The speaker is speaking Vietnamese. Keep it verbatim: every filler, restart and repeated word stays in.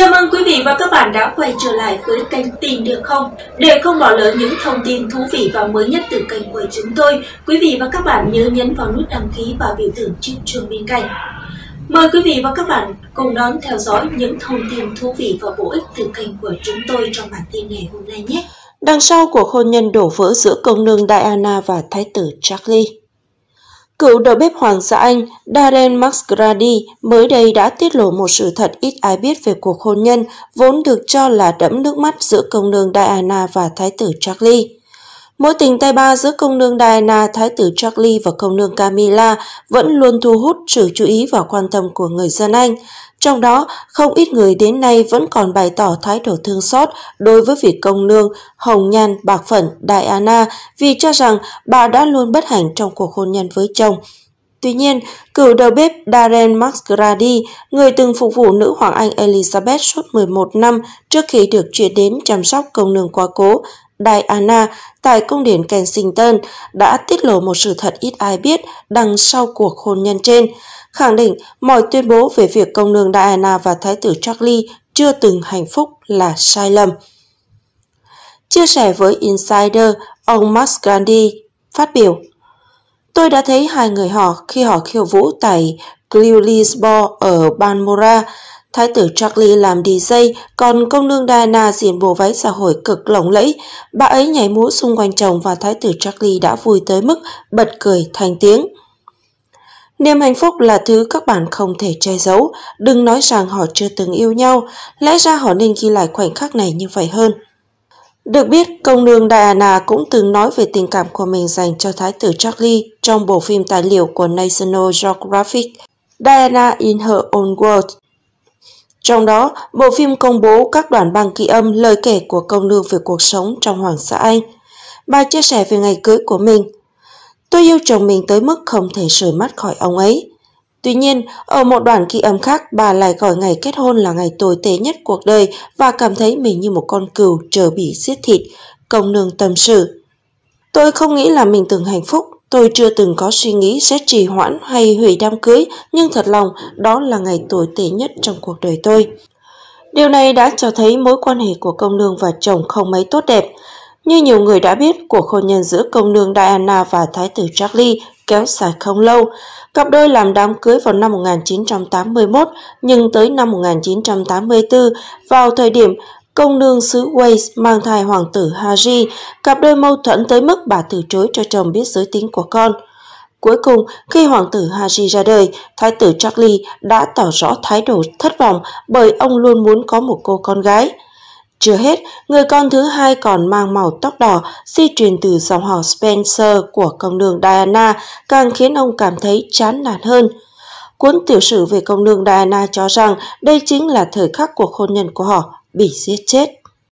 Chào mừng quý vị và các bạn đã quay trở lại với kênh Tìm Được Không. Để không bỏ lỡ những thông tin thú vị và mới nhất từ kênh của chúng tôi, quý vị và các bạn nhớ nhấn vào nút đăng ký và biểu tượng chiếc chuông bên cạnh. Mời quý vị và các bạn cùng đón theo dõi những thông tin thú vị và bổ ích từ kênh của chúng tôi trong bản tin ngày hôm nay nhé. Đằng sau cuộc hôn nhân đổ vỡ giữa công nương Diana và thái tử Charles. Cựu đầu bếp hoàng gia Anh Darren McGrady mới đây đã tiết lộ một sự thật ít ai biết về cuộc hôn nhân vốn được cho là đẫm nước mắt giữa công nương Diana và thái tử Charles. Mối tình tay ba giữa công nương Diana, thái tử Charles và công nương Camilla vẫn luôn thu hút sự chú ý và quan tâm của người dân Anh. Trong đó, không ít người đến nay vẫn còn bày tỏ thái độ thương xót đối với vị công nương hồng nhan bạc phận Diana vì cho rằng bà đã luôn bất hạnh trong cuộc hôn nhân với chồng. Tuy nhiên, cựu đầu bếp Darren McGrady, người từng phục vụ nữ hoàng Anh Elizabeth suốt mười một năm trước khi được chuyển đến chăm sóc công nương quá cố Diana tại cung điện Kensington, đã tiết lộ một sự thật ít ai biết đằng sau cuộc hôn nhân trên, khẳng định mọi tuyên bố về việc công nương Diana và thái tử Charles chưa từng hạnh phúc là sai lầm. Chia sẻ với Insider, ông McGrady phát biểu: "Tôi đã thấy hai người họ khi họ khiêu vũ tại Gillisboa ở Balmoral. Thái tử Charles làm đi jây, còn công nương Diana diện bộ váy xã hội cực lộng lẫy. Bà ấy nhảy múa xung quanh chồng và thái tử Charles đã vui tới mức bật cười thành tiếng. Niềm hạnh phúc là thứ các bạn không thể che giấu. Đừng nói rằng họ chưa từng yêu nhau, lẽ ra họ nên ghi lại khoảnh khắc này như vậy hơn." Được biết, công nương Diana cũng từng nói về tình cảm của mình dành cho thái tử Charles trong bộ phim tài liệu của National Geographic, Diana in Her Own World. Trong đó, bộ phim công bố các đoạn băng ghi âm lời kể của công nương về cuộc sống trong Hoàng gia Anh. Bà chia sẻ về ngày cưới của mình: "Tôi yêu chồng mình tới mức không thể rời mắt khỏi ông ấy." Tuy nhiên, ở một đoạn ghi âm khác, bà lại gọi ngày kết hôn là ngày tồi tệ nhất cuộc đời và cảm thấy mình như một con cừu chờ bị giết thịt. Công nương tâm sự: "Tôi không nghĩ là mình từng hạnh phúc. Tôi chưa từng có suy nghĩ sẽ trì hoãn hay hủy đám cưới, nhưng thật lòng đó là ngày tồi tệ nhất trong cuộc đời tôi." Điều này đã cho thấy mối quan hệ của công nương và chồng không mấy tốt đẹp. Như nhiều người đã biết, cuộc hôn nhân giữa công nương Diana và thái tử Charles kéo dài không lâu. Cặp đôi làm đám cưới vào năm một nghìn chín trăm tám mươi mốt, nhưng tới năm một nghìn chín trăm tám mươi tư, vào thời điểm công nương xứ Wales mang thai hoàng tử Harry, cặp đôi mâu thuẫn tới mức bà từ chối cho chồng biết giới tính của con. Cuối cùng, khi hoàng tử Harry ra đời, thái tử Charles đã tỏ rõ thái độ thất vọng bởi ông luôn muốn có một cô con gái. Chưa hết, người con thứ hai còn mang màu tóc đỏ, di truyền từ dòng họ Spencer của công nương Diana, càng khiến ông cảm thấy chán nản hơn. Cuốn tiểu sử về công nương Diana cho rằng đây chính là thời khắc cuộc hôn nhân của họ bị giết chết.